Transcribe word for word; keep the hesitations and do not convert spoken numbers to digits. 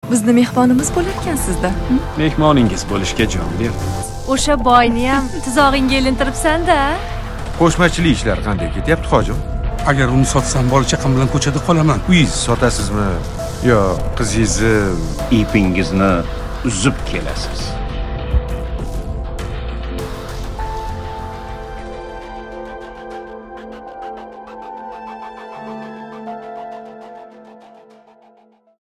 Bizni mehmonimiz bo'larkansiz-da. Mehmoningiz bo'lishga jon berdim. O'sha boyni ham tuzog'ingga ilintiribsan-da. Qo'shmachilik ishlar qanday ketyapti, hojim? Agar uni sotsam, bola chaqam bilan ko'chada qolaman. Uyingizni sotasizmi yo qizingizni Ipingizni uzib kelasiz.